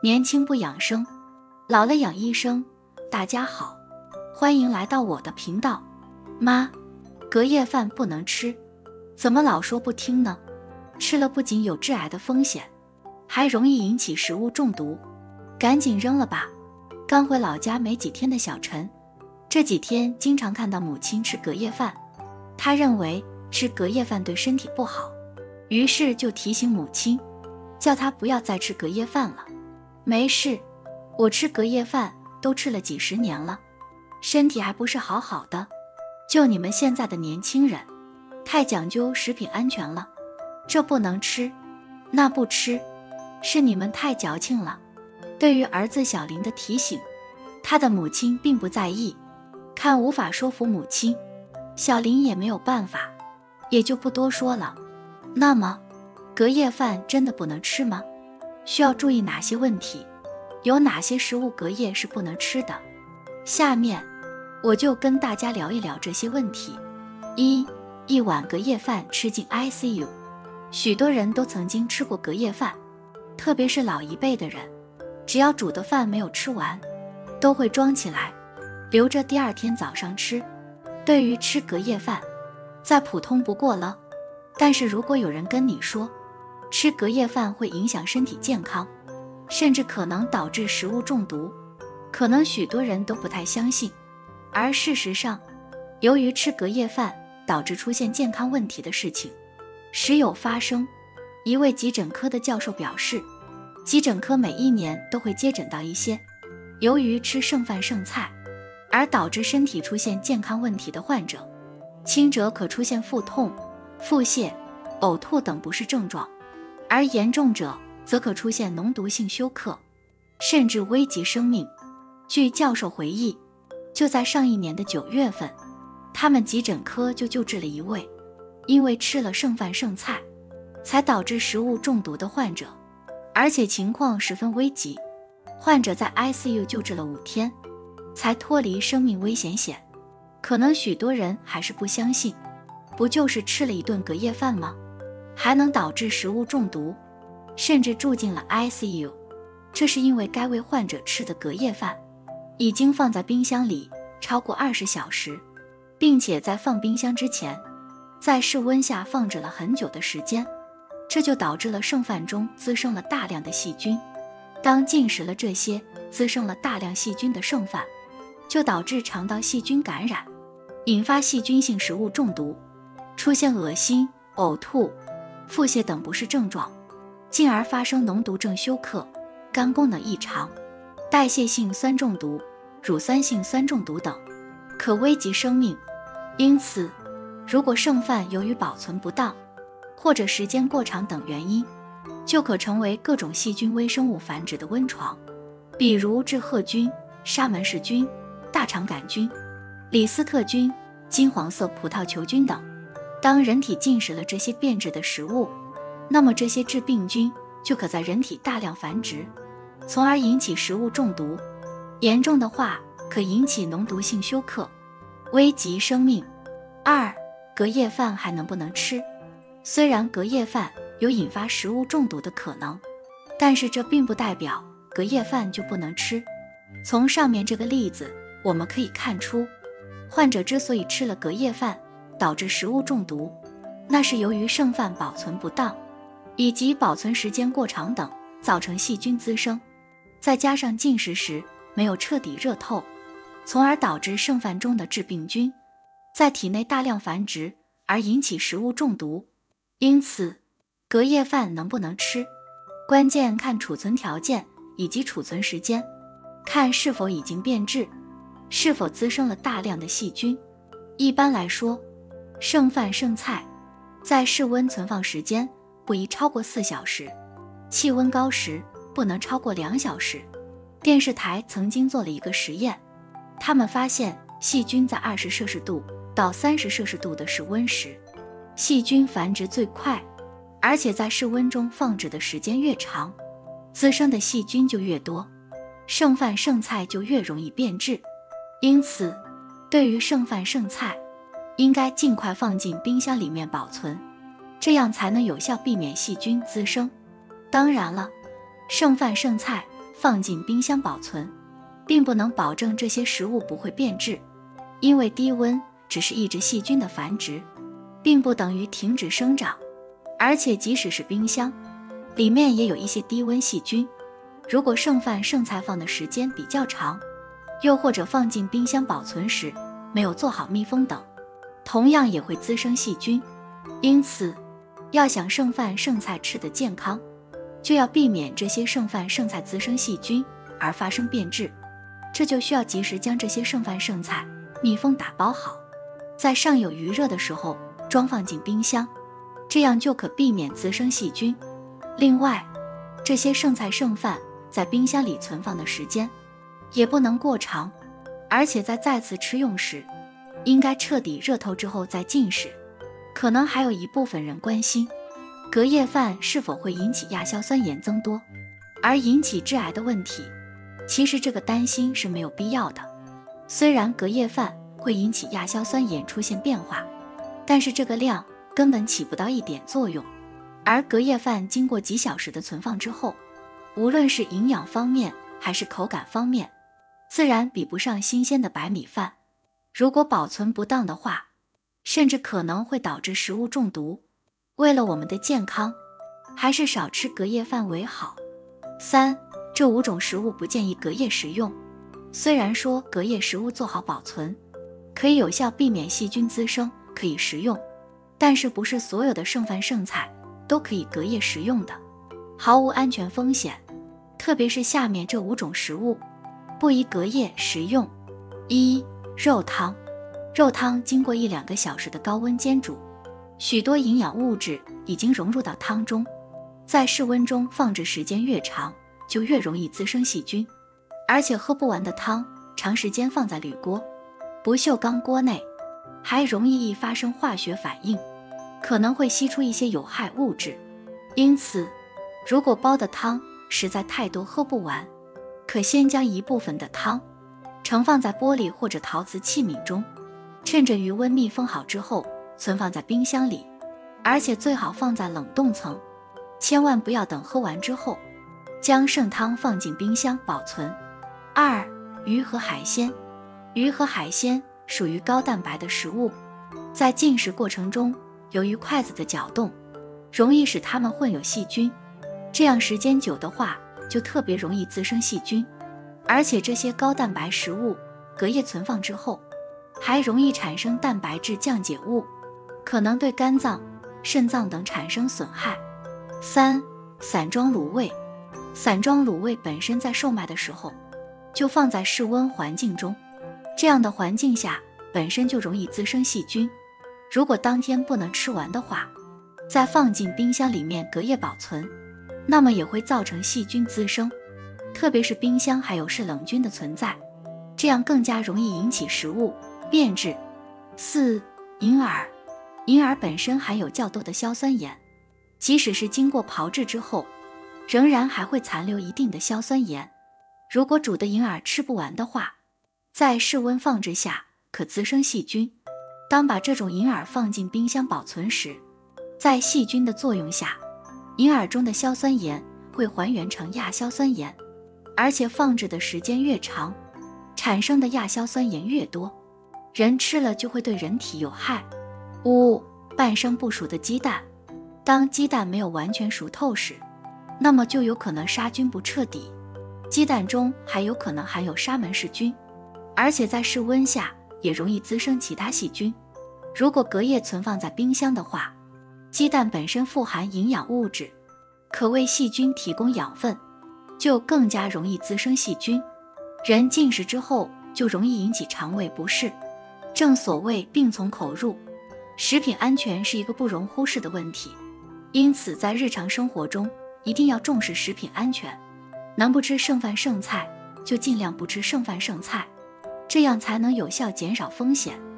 年轻不养生，老了养医生。大家好，欢迎来到我的频道。妈，隔夜饭不能吃，怎么老说不听呢？吃了不仅有致癌的风险，还容易引起食物中毒，赶紧扔了吧。刚回老家没几天的小陈，这几天经常看到母亲吃隔夜饭，他认为吃隔夜饭对身体不好，于是就提醒母亲，叫她不要再吃隔夜饭了。没事，我吃隔夜饭都吃了几十年了，身体还不是好好的。就你们现在的年轻人，太讲究食品安全了，这不能吃，那不吃，是你们太矫情了。对于儿子小林的提醒，他的母亲并不在意，看无法说服母亲，小林也没有办法，也就不多说了。那么，隔夜饭真的不能吃吗？需要注意哪些问题？有哪些食物隔夜是不能吃的？下面我就跟大家聊一聊这些问题。一碗隔夜饭吃进 ICU。 许多人都曾经吃过隔夜饭，特别是老一辈的人，只要煮的饭没有吃完，都会装起来，留着第二天早上吃。对于吃隔夜饭，再普通不过了。但是如果有人跟你说，吃隔夜饭会影响身体健康，甚至可能导致食物中毒，可能许多人都不太相信。而事实上，由于吃隔夜饭导致出现健康问题的事情时有发生。一位急诊科的教授表示，急诊科每一年都会接诊到一些由于吃剩饭剩菜而导致身体出现健康问题的患者，轻者可出现腹痛、腹泻、呕吐等不适症状，而严重者则可出现脓毒性休克，甚至危及生命。据教授回忆，就在上一年的9月份，他们急诊科就救治了一位因为吃了剩饭剩菜才导致食物中毒的患者，而且情况十分危急，患者在 ICU 救治了5天才脱离生命危险线。可能许多人还是不相信，不就是吃了一顿隔夜饭吗？还能导致食物中毒，甚至住进了 ICU。 这是因为该位患者吃的隔夜饭已经放在冰箱里超过20小时，并且在放冰箱之前在室温下放置了很久的时间，这就导致了剩饭中滋生了大量的细菌。当进食了这些滋生了大量细菌的剩饭，就导致肠道细菌感染，引发细菌性食物中毒，出现恶心、呕吐、腹泻等不适症状，进而发生脓毒症休克、肝功能异常、代谢性酸中毒、乳酸性酸中毒等，可危及生命。因此，如果剩饭由于保存不当或者时间过长等原因，就可成为各种细菌微生物繁殖的温床，比如致褐菌、沙门氏菌、大肠杆菌、李斯特菌、金黄色葡萄球菌等。当人体进食了这些变质的食物，那么这些致病菌就可在人体大量繁殖，从而引起食物中毒，严重的话可引起脓毒性休克，危及生命。隔夜饭还能不能吃？虽然隔夜饭有引发食物中毒的可能，但是这并不代表隔夜饭就不能吃。从上面这个例子我们可以看出，患者之所以吃了隔夜饭导致食物中毒，那是由于剩饭保存不当以及保存时间过长等造成细菌滋生，再加上进食时没有彻底热透，从而导致剩饭中的致病菌在体内大量繁殖，而引起食物中毒。因此，隔夜饭能不能吃，关键看储存条件以及储存时间，看是否已经变质，是否滋生了大量的细菌。一般来说，剩饭剩菜在室温存放时间不宜超过4小时，气温高时不能超过2小时。电视台曾经做了一个实验，他们发现细菌在20摄氏度到30摄氏度的室温时，细菌繁殖最快，而且在室温中放置的时间越长，滋生的细菌就越多，剩饭剩菜就越容易变质。因此，对于剩饭剩菜，应该尽快放进冰箱里面保存，这样才能有效避免细菌滋生。当然了，剩饭剩菜放进冰箱保存，并不能保证这些食物不会变质，因为低温只是抑制细菌的繁殖，并不等于停止生长。而且即使是冰箱，里面也有一些低温细菌，如果剩饭剩菜放的时间比较长，又或者放进冰箱保存时没有做好密封等，同样也会滋生细菌。因此，要想剩饭剩菜吃得健康，就要避免这些剩饭剩菜滋生细菌而发生变质。这就需要及时将这些剩饭剩菜密封打包好，在尚有余热的时候装放进冰箱，这样就可避免滋生细菌。另外，这些剩菜剩饭在冰箱里存放的时间也不能过长，而且在再次吃用时，应该彻底热透之后再进食。可能还有一部分人关心，隔夜饭是否会引起亚硝酸盐增多，而引起致癌的问题。其实这个担心是没有必要的。虽然隔夜饭会引起亚硝酸盐出现变化，但是这个量根本起不到一点作用。而隔夜饭经过几小时的存放之后，无论是营养方面还是口感方面，自然比不上新鲜的白米饭。如果保存不当的话，甚至可能会导致食物中毒。为了我们的健康，还是少吃隔夜饭为好。3. 这5种食物不建议隔夜食用。虽然说隔夜食物做好保存，可以有效避免细菌滋生，可以食用，但是不是所有的剩饭剩菜都可以隔夜食用的，毫无安全风险。特别是下面这5种食物，不宜隔夜食用。1. 肉汤。肉汤经过1-2个小时的高温煎煮，许多营养物质已经融入到汤中，在室温中放置时间越长，就越容易滋生细菌。而且喝不完的汤，长时间放在铝锅、不锈钢锅内，还容易发生化学反应，可能会析出一些有害物质。因此，如果煲的汤实在太多喝不完，可先将一部分的汤盛放在玻璃或者陶瓷器皿中，趁着余温密封好之后存放在冰箱里，而且最好放在冷冻层，千万不要等喝完之后将剩汤放进冰箱保存。2. 鱼和海鲜。鱼和海鲜属于高蛋白的食物，在进食过程中，由于筷子的搅动，容易使它们混有细菌，这样时间久的话，就特别容易滋生细菌。而且这些高蛋白食物隔夜存放之后，还容易产生蛋白质降解物，可能对肝脏、肾脏等产生损害。3. 散装卤味。散装卤味本身在售卖的时候就放在室温环境中，这样的环境下本身就容易滋生细菌。如果当天不能吃完的话，再放进冰箱里面隔夜保存，那么也会造成细菌滋生，特别是冰箱还有是冷菌的存在，这样更加容易引起食物变质。4. 银耳。银耳本身含有较多的硝酸盐，即使是经过炮制之后，仍然还会残留一定的硝酸盐。如果煮的银耳吃不完的话，在室温放置下可滋生细菌。当把这种银耳放进冰箱保存时，在细菌的作用下，银耳中的硝酸盐会还原成亚硝酸盐，而且放置的时间越长，产生的亚硝酸盐越多，人吃了就会对人体有害。5. 半生不熟的鸡蛋。当鸡蛋没有完全熟透时，那么就有可能杀菌不彻底，鸡蛋中还有可能含有沙门氏菌，而且在室温下也容易滋生其他细菌。如果隔夜存放在冰箱的话，鸡蛋本身富含营养物质，可为细菌提供养分，就更加容易滋生细菌。人进食之后就容易引起肠胃不适，正所谓病从口入，食品安全是一个不容忽视的问题。因此在日常生活中一定要重视食品安全，能不吃剩饭剩菜就尽量不吃剩饭剩菜，这样才能有效减少风险。